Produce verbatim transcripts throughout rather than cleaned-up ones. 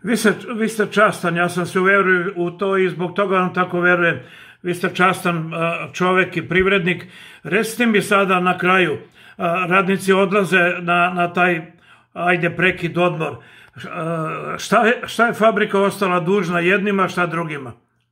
Vi ste, vi ste častan, ja sam se uverio u to i zbog toga vam tako verujem. Vi ste častan čovek i privrednik. Recite mi sada na kraju, radnici odlaze na, na taj, ajde, prekid, odmor. Šta je, šta je fabrika ostala dužna jednima, šta drugima?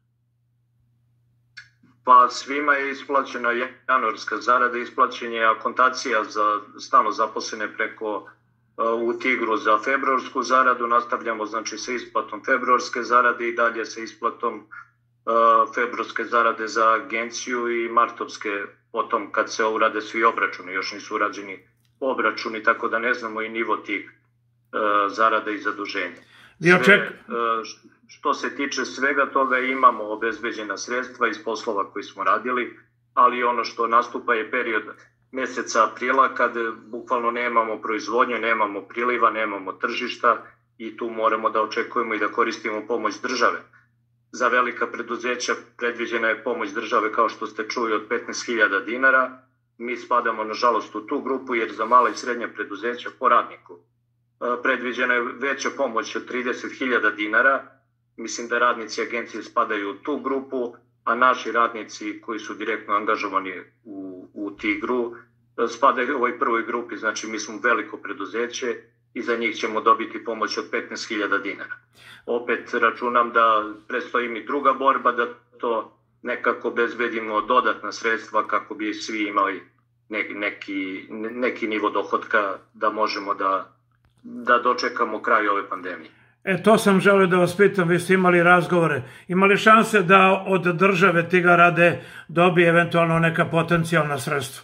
Pa svima je isplaćena januarska zarada, isplaćen je akontacija za stalno zaposlene preko u Tigru za februarsku zaradu, nastavljamo znači sa isplatom februarske zarade i dalje sa isplatom uh, februarske zarade za agenciju i martovske potom kad se urade svi obračuni, još nisu urađeni obračuni, tako da ne znamo i nivo tih uh, zarada i zaduženja. Sve, uh, što se tiče svega toga imamo obezbeđena sredstva iz poslova koji smo radili, ali ono što nastupa je period meseca aprila kad bukvalno nemamo proizvodnju, nemamo priliva, nemamo tržišta i tu moramo da očekujemo i da koristimo pomoć države. Za velika preduzeća predviđena je pomoć države kao što ste čuli od petnaest hiljada dinara. Mi spadamo nažalost u tu grupu jer za mala i srednja preduzeća po radniku predviđena je veća pomoć od trideset hiljada dinara. Mislim da radnici agencije spadaju u tu grupu, a naši radnici koji su direktno angažovani u, u Tigru spadaju u ovoj prvoj grupi, znači mi smo veliko preduzeće i za njih ćemo dobiti pomoć od petnaest hiljada dinara. Opet računam da predstoji mi druga borba, da to nekako obezbedimo dodatna sredstva kako bi svi imali neki, neki nivo dohotka da možemo da, da dočekamo kraj ove pandemije. E, to sam želeo da vas pitam, vi ste imali razgovore. Imali šanse da od države Tigar a de dobije eventualno neka potencijalna sredstva?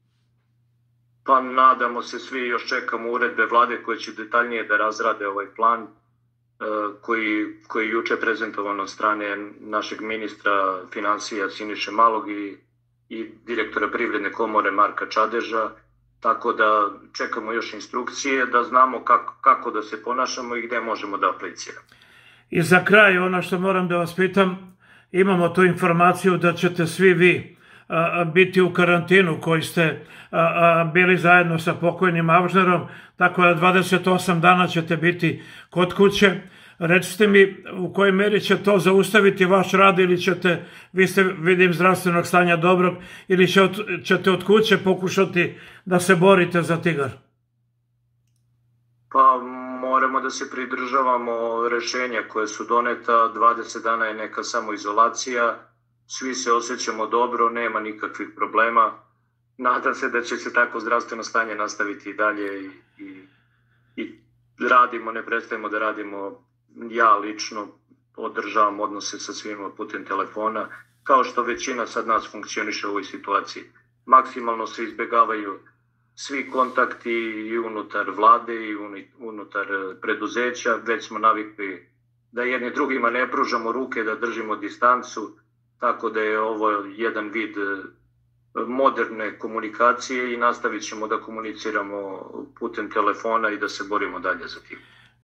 Pa nadamo se svi, još čekamo uredbe vlade koje će detaljnije da razrade ovaj plan koji, koji je juče prezentovan od strane našeg ministra finansija Siniše Malog i, i direktora Privredne komore Marka Čadeža. Tako da čekamo još instrukcije da znamo kako, kako da se ponašamo i gde možemo da apliciramo. I za kraj, ono što moram da vas pitam, imamo tu informaciju da ćete svi vi a, biti u karantinu koji ste a, a, bili zajedno sa pokojnim Avžnerom, tako da dvadeset osam dana ćete biti kod kuće. Recite mi u kojoj meri će to zaustaviti vaš rad ili ćete, vi ste, vidim, zdravstvenog stanja dobrog, ili ćete od kuće pokušati da se borite za Tigar? Pa moramo da se pridržavamo rešenja koje su doneta, dvadeset dana je neka samoizolacija, svi se osjećamo dobro, nema nikakvih problema. Nadam se da će se tako zdravstveno stanje nastaviti i dalje i, i, i radimo, ne prestajemo da radimo. Ja lično održavam odnose sa svima putem telefona, kao što većina sad nas funkcioniše u ovoj situaciji. Maksimalno se izbegavaju svi kontakti i unutar vlade i unutar preduzeća. Već smo navikli da jedni drugima ne pružamo ruke, da držimo distancu, tako da je ovo jedan vid moderne komunikacije i nastavit ćemo da komuniciramo putem telefona i da se borimo dalje za tim.